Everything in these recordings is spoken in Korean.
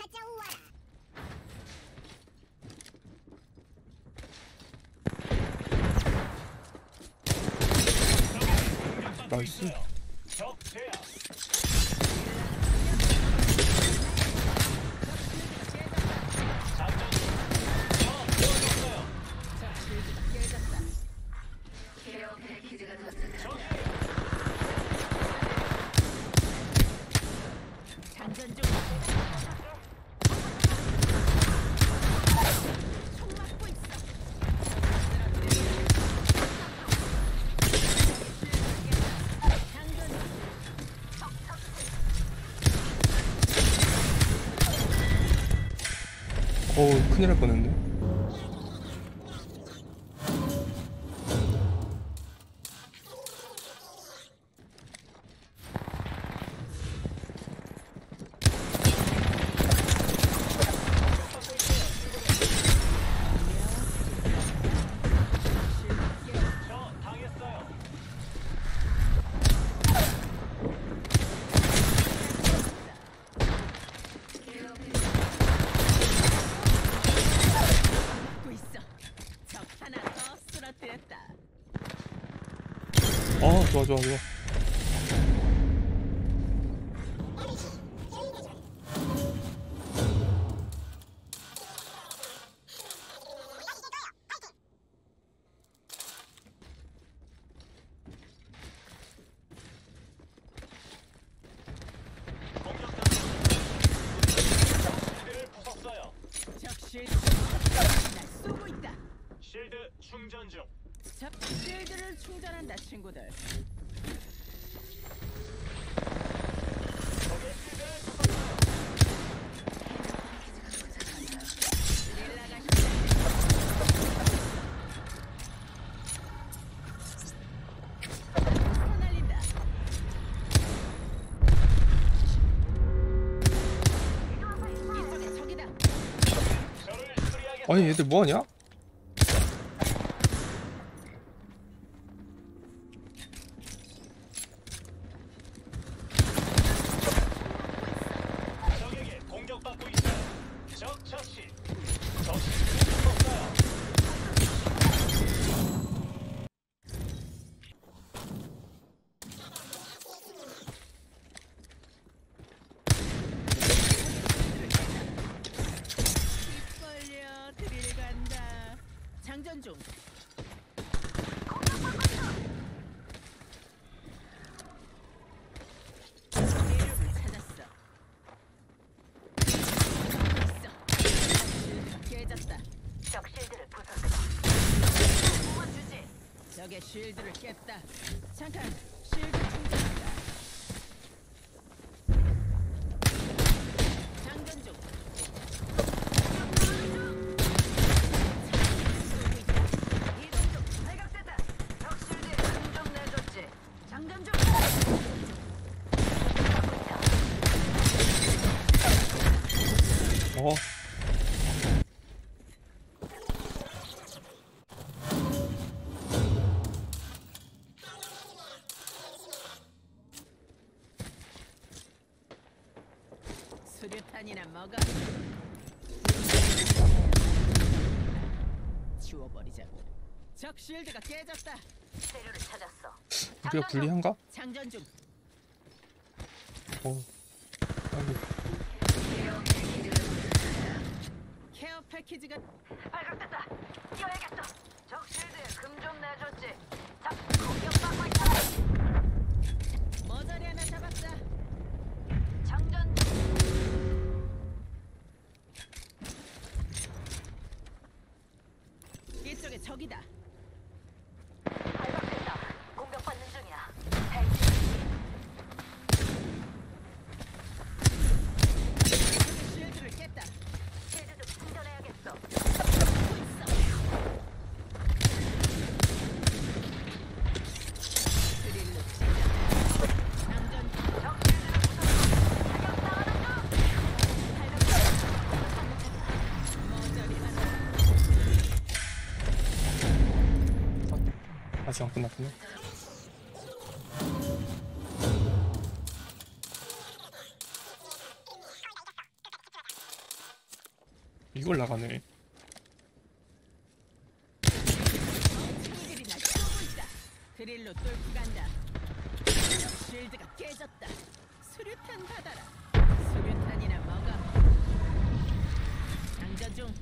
나이스. 큰일 날 뻔했네. 좋아 좋아 좋아. 실드 충전 중. 실드를 충전한다, 친구들. 아니 얘들 뭐하냐? 적에게 공격받고 있어요. 적 처치. 없어요. 장전 중. 계획을 찾았어. 깨졌다. 적 실드를 부쉈어. 주지. 적의 쉴드를 깼다. 잠깐, 쉴드 충전한다. 장전 중. 어. 수류탄이나 먹어. 치워버리자고. 적 쉴드가 깨졌다. 재료를 찾았어. 우리가 불리한가? 장전 중. 아이고. 케어 패키지가 발각됐다. 뛰어야겠어. 적 실드에 금 좀 내줬지. 적 공격받고 있다. 머저리 하나 잡았다. 장전. 이쪽에 적이다. 발각됐다. 공격받는 중이야. 쉴드를 깼다. 실드 좀 충전해야겠어. 드릴로 찢어. 장전 중. 적 실드를 부쉈어. 사격당하는 중. 머저리 하나. 아직 안 끝났구나. 이걸 나가네. 친구들이 날 쏘고 있다. 드릴로 뚫고 간다. 쉴드가 깨졌다. 수류탄 받아라. 수류탄이나 먹어. 장전 중.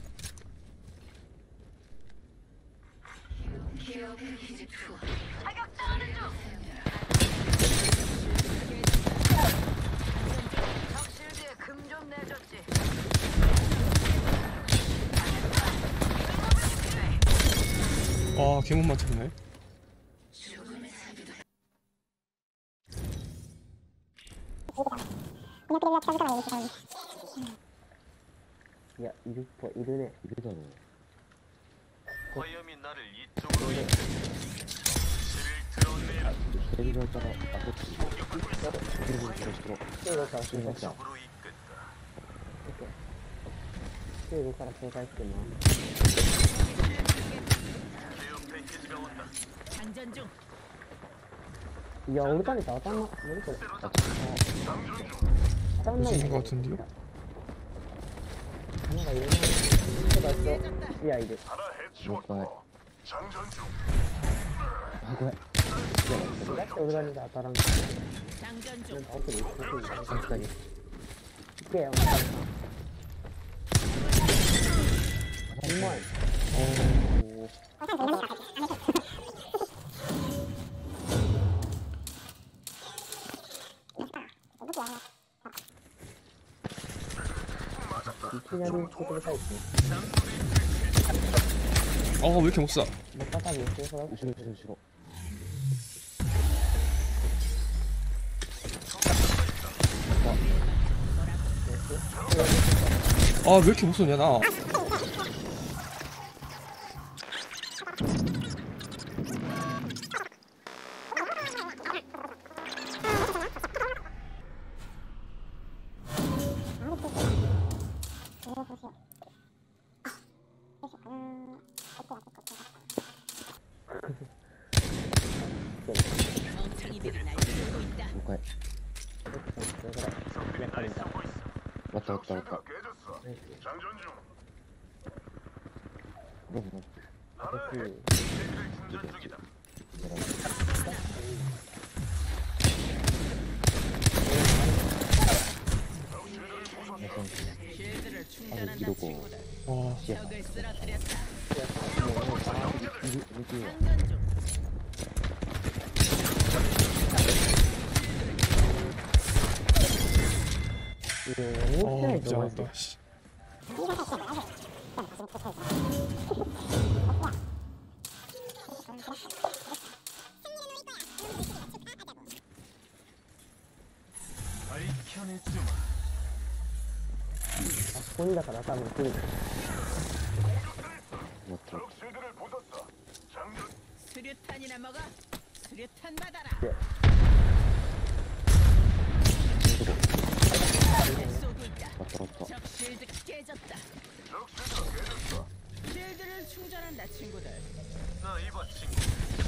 자격당하는 중. 적 실드에 금 좀 내줬지. 아 개못 맞췄네. 야, 이륙포 이르네. 이르잖아. 화염이 나를 이쪽으로 이끌. 드러내라. 대리를 했다가 앞에 뒤로 뒤로 가라. 이쪽으로 이끈다. 뒤로 가라. 제가 있구나. 케어 패키지가 온다. 장전 중. 야, 우리 딸이 다 땀나. 우리 딸. 땀나. 무슨 것 같은데요? 하나가 이르네. 하나가 있어. 깨졌다. 야, 이제. 하나 해치웠고. 장전 중. 하고 해. 우리 딸이다. 다랑. 장전 중. 어떻게 이렇게 이게 정말 이춘향이 초대를 살지. 왜 이렇게 못 쏴? 뭐 까딱이 있어서 싫어. 왜 이렇게 못 쏘냐 나. 멍청이들이 날 쏘고 있다. 뭐가 왔다. 깨졌어. 장전 중. 하나 충전 중이다. 쉴드를 충전한다 이러고. 친구들. 와 적을 쓰러뜨렸다. 이게 장전 중. 너무 진짜 맞다. 씨. 밝혀내주마. 혼자 가다가면 그 적 실드를 부쉈어. 장전. 수류탄이나 먹어. 수류탄 받아라. 쏘고 있다. 왔다. 적 쉴드가 깨졌다. 적 실드가 깨졌어. 쉴드를 충전한다 친구들. 나 이번 친구.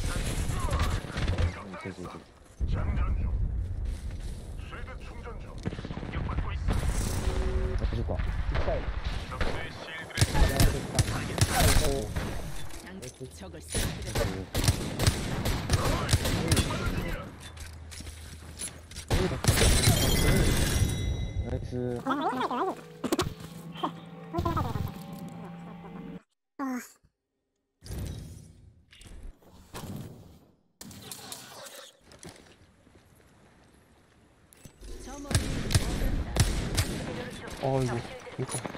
되지. 장전 중. 실드 충전 중. 공격받고 있어. 어떻게 봐? 적의 실드를 적을 쓰러뜨렸다. 나이스. 저 멀리 이거 못 가.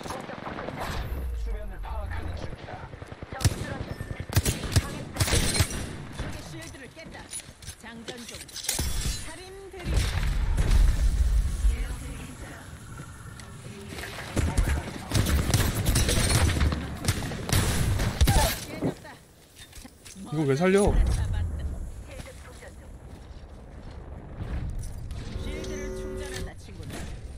적의 쉴드를 깼다. 장전 중. 살인 대리. 깨졌다. 이거 왜 살려? 잡았다. 쉴드를 충전한다 친구들.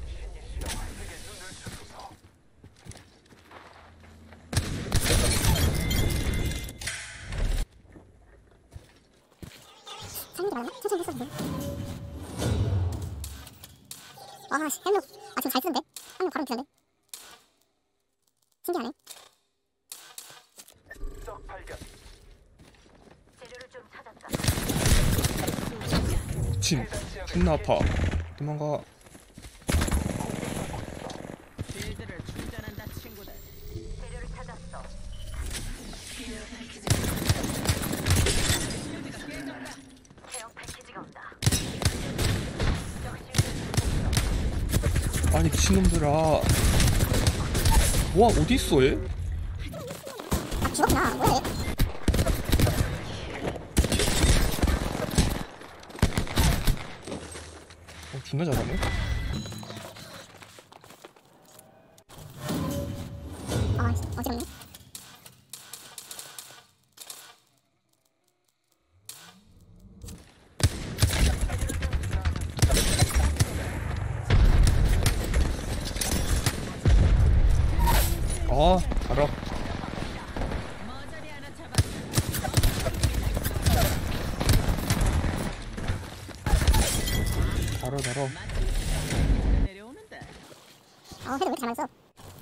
천천히 했어도 돼. 와, 씨, 헬로. 지금 잘 쓰는데? 헬로 바로 피는데? 신기하네. 적 발견. 재료를 좀 찾았다. 침. 존나 아파. 도망가. 실드를 충전한다 친구들. 재료를 찾았어. 케어 패키지가 온다. 아니 미친놈들아. 와 어디 있어 얘? 아, 죽었구나. 뭐야, 얘? 존나 잘하네. 아, 어지럽네. 아 알아. 머저리 하나 잡았다. 알아. 마침 내려오는데. 아, 해도 왜 이렇게 잘 맞았어?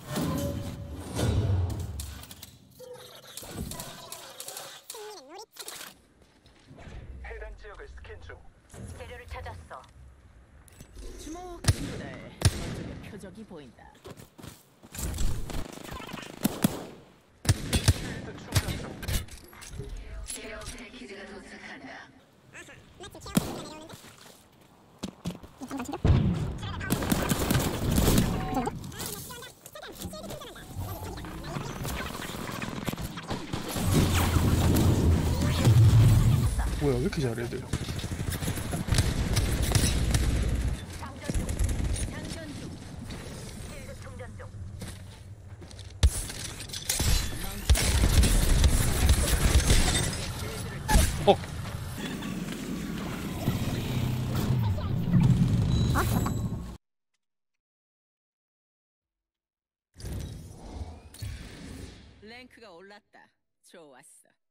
해당 지역을 스캔 중. 재료를 찾았어. 주목 친구들. 저쪽에 표적이 보인다. 실드 충전 중. 마침 케어 패키지가 내려오는데? 이거 잠깐 챙겨. 뭐야 왜 이렇게 잘해 애들. 장전 중. 실드 충전 중. 어. 어, 죽었다. 랭크가 올랐다. 좋았어.